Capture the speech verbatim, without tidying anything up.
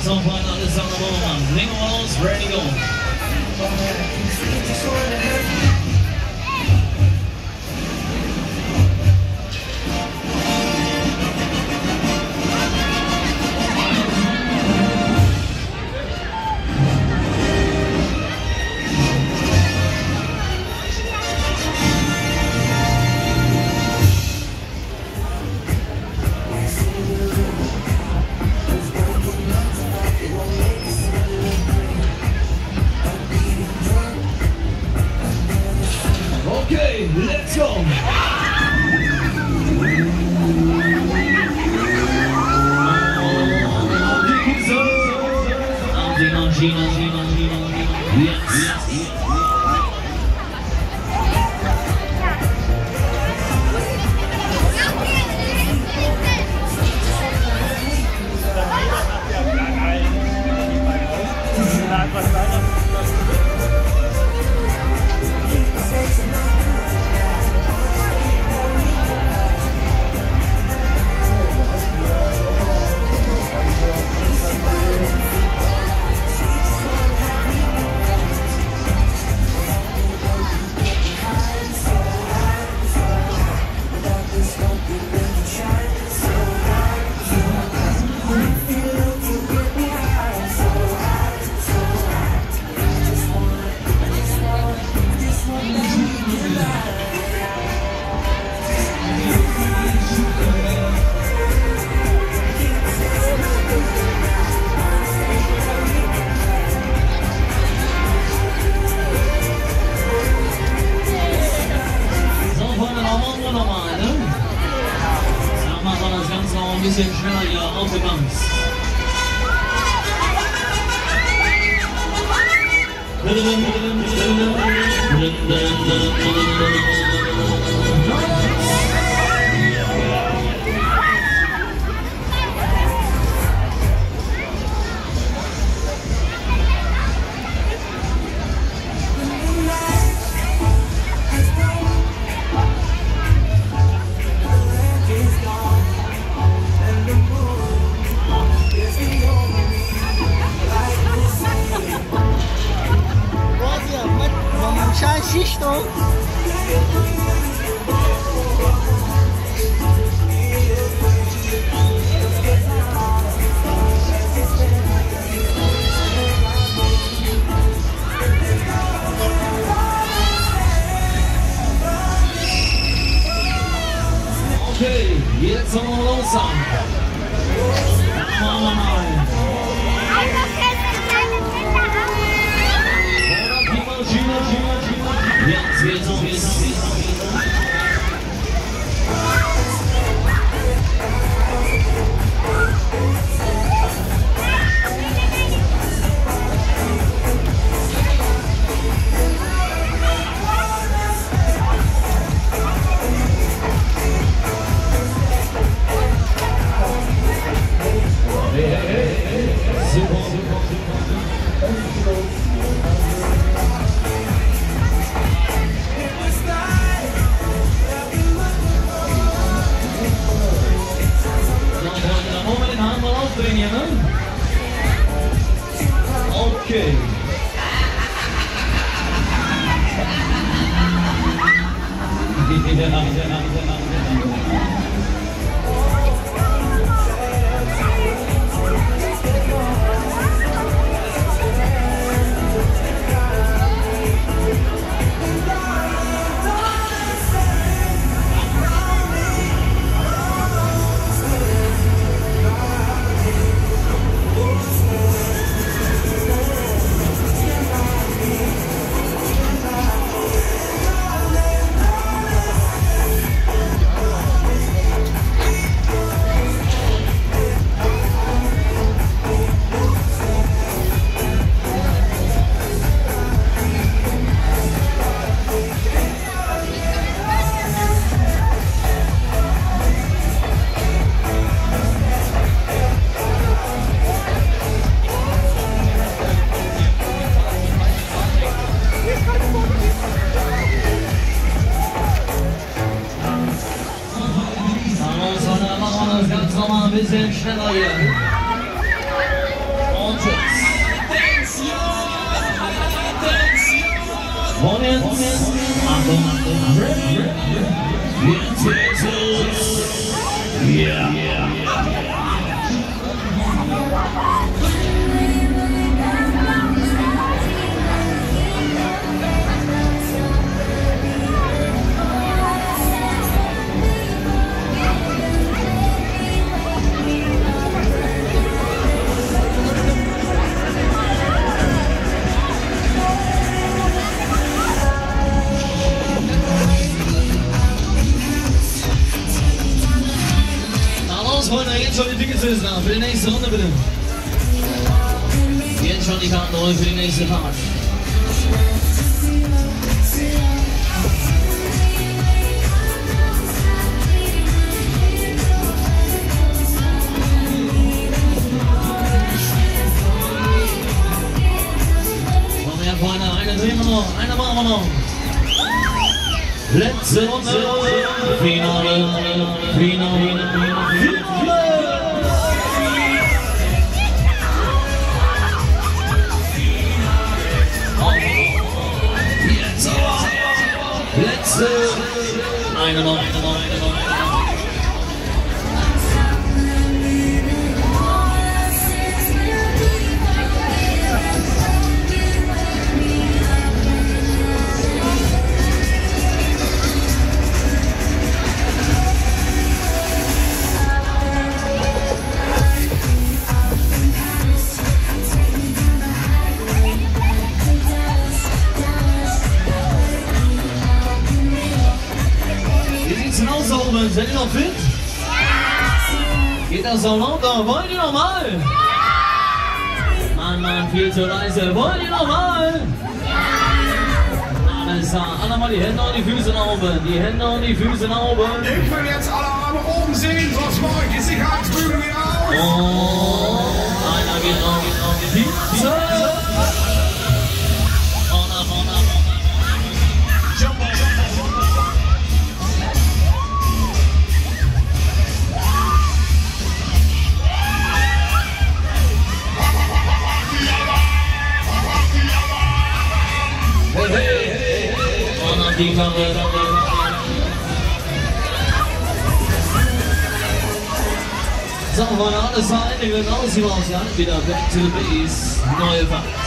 some fun on this on the moment. Link walls, ready to go. Okay, let's go. Ein bisschen schneller hier auf die Bank. Okay, jetzt sollen wir los sein. Dann machen wir mal. Jetzt geht's um die Okay. Bisschen schneller hier. jetzt. Achtung, Achtung, ready? Jetzt geht's los. Yeah, yeah. Freunde, jetzt schon die Tickets nach für die nächste Runde bitte. Jetzt schon die Karten holen für die nächste Fahrt. Komm her Freunde, eine drehen wir noch, eine machen wir noch. Letzte Runde, Finale, Finale, Finale. Jetzt aber, letzte, eine noch, eine noch, eine noch. Seid ihr noch fit? Geht das auch noch? Wollt ihr noch mal? Mann, Mann, viel zu leise. Wollt ihr noch mal? Alles klar. Alle mal die Hände und die Füße nach oben. Die Hände und die Füße nach oben. Ich will jetzt alle Arme oben sehen, sonst mache ich die Sicherheitsbügel wieder aus. Und einer geht noch, geht noch die Pizza. Vorne, vorne, vorne. Jump, jump, jump. Die Kamera. So, Freunde, alles war Ende, wir raus hier raus, ja? Wieder back to the base. Neue Fahrt.